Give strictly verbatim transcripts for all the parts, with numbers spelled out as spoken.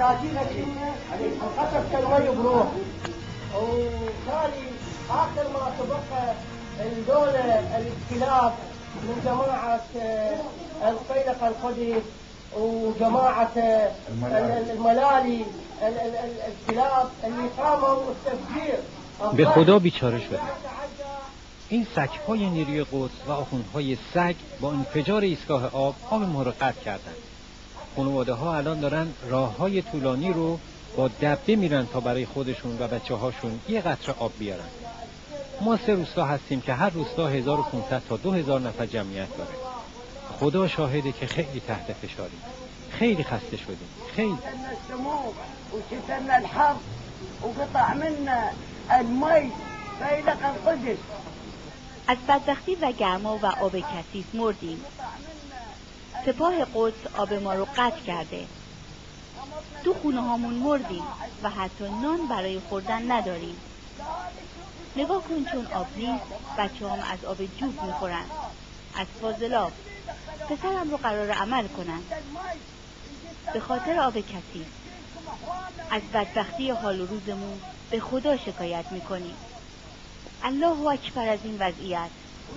ثلاثين كلمة انقصت المي بروح، وتالي آخر ما تبقى الدولة الكلاب من جماعة القيلقة القدس وجماعة الملالي الكلاب اللي قاموا بالتفجير. به خدا بیچاره شده. این سگ‌های نیروی قدس و آخوندهای سگ با انفجار ایستگاه آب آب ما رو قطع کردن. خانواده ها الان دارن راه های طولانی رو با دبه میرن تا برای خودشون و بچه هاشون یه قطره آب بیارن. ما سه روستا هستیم که هر روستا هزار و پانصد تا دو هزار نفر جمعیت داره. خدا شاهده که خیلی تحت فشاریم، خیلی خسته شدیم، خیلی. وشتنا الحر وقطع منا المي فيلق القدس. از بدبختی و گرما و آب کثیف مردیم. سپاه قدس آب ما رو قطع کرده. تو خونه هامون مردیم و حتی نان برای خوردن نداریم. نگاه کن چون آب نیست بچه هم از آب جوب میخورن. از فاضلاب پسرم رو قرار عمل کنن. به خاطر آب کثیف از بدبختی حال و روزمون به خدا شکایت میکنیم. الله اکبر از این وضعیت.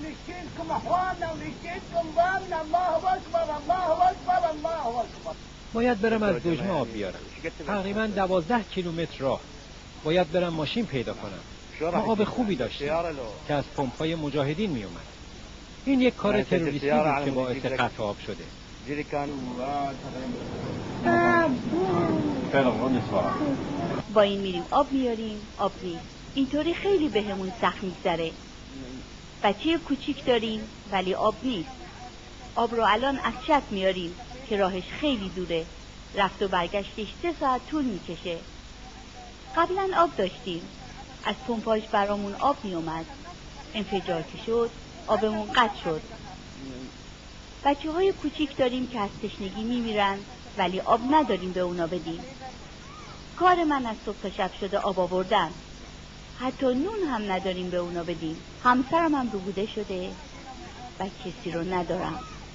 باید برم از دجمه آب بیارم. تقریبا دوازده کیلومتر راه. باید برم ماشین پیدا کنم. ما آب خوبی داشتیم که از پمپ‌های مجاهدین می اومد. این یک کار تروریستی بود که باعث قطع آب شده. با این میریم آب میاریم، آب نیست. اینطوری خیلی بهمون سخت میگذره. بچه کوچیک داریم ولی آب نیست. آب رو الان از چت میاریم که راهش خیلی دوره. رفت و برگشتش سه ساعت طول میکشه. قبلا آب داشتیم. از پمپاژ برامون آب میومد. انفجار که شد آبمون قطع شد. بچه های کوچیک داریم که از تشنگی میمیرن ولی آب نداریم به اونا بدیم. کار من از صبح تا شب شده آب آوردن. حتی نون هم نداریم به اونا بدیم. همسرم هم روبوده شده و کسی رو ندارم.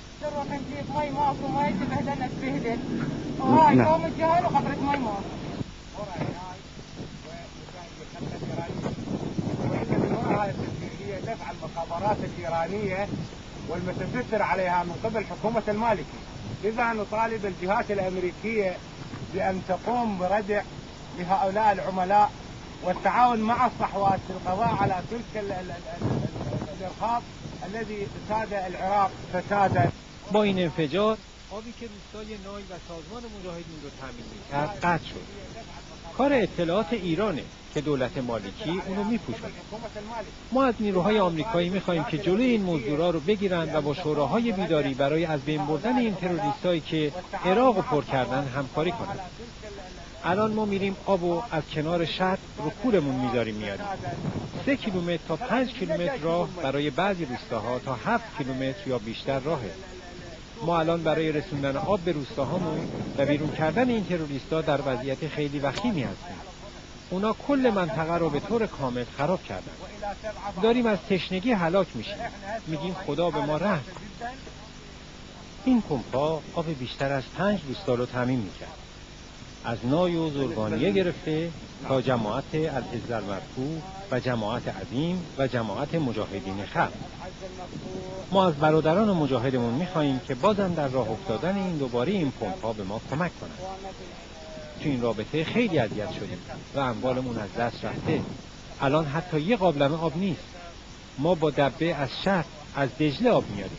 دفع المخابرات الإيرانية والمتستر عليها من قبل حكومة المالكي. لذا نطالب الجهات الأمريكية بأن تقوم بردع لهؤلاء العملاء والتعاون مع الصحوات في القضاء على تلك الإرهاب الذي ساد العراق فسادا. با این انفجار آبی که روستای نای و سازمان مجاهدین رو تامین می‌کرد قطع شد. کار اطلاعات ایرانه که دولت مالکی اونو میپوشونه. ما از نیروهای آمریکایی میخوایم که جلوی این موضوعا رو بگیرن و با شوراهای بیداری برای از بین بردن این تروریستایی که عراق رو پر کردن همکاری کنن. الان ما میریم آبو از کنار شط رو کورمون میذاریم میاریم. سه کیلومتر تا پنج کیلومتر راه برای بعضی روستاها تا هفت کیلومتر یا بیشتر راهه. ما الان برای رسوندن آب به روستاهامون و بیرون کردن این تروریستا در وضعیت خیلی وخیمی هستیم. اونا کل منطقه رو به طور کامل خراب کردن. داریم از تشنگی هلاک میشیم. میگیم خدا به ما رحم. این پمپا آب بیشتر از پنج روستا رو تامین میکرد. از نای و زرگانیه گرفته تا جماعت العز المرفوع و جماعت عظیم و جماعت مجاهدین خلق. ما از برادران مجاهدمون میخواییم که بازم در راه افتادن این دوباره این پمپا به ما کمک کنند. تو این رابطه خیلی اذیت شدیم و اموالمون از دست رفته. الان حتی یه قابلمه آب نیست. ما با دبه از شهر از دجله آب میاریم.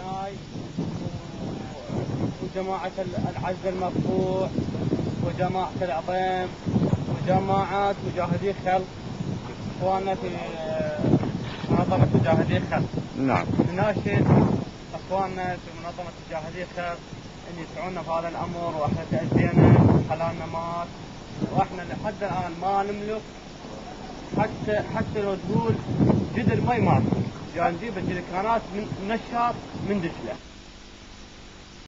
جماعت العز المرفوع و جماعت العظیم و جماعت مجاهدی خلق اخواننا في منظمة مجاهدي خلق. نعم. نناشد اخواننا في منظمة مجاهدي خلق ان يسعونا في هذا الامر، واحنا تأذينا حلالنا مات واحنا لحد الان ما نملك حتى حتى لو تقول جدر مي ماكو، يعني نجيب الجريكانات من من الشاط من دجله.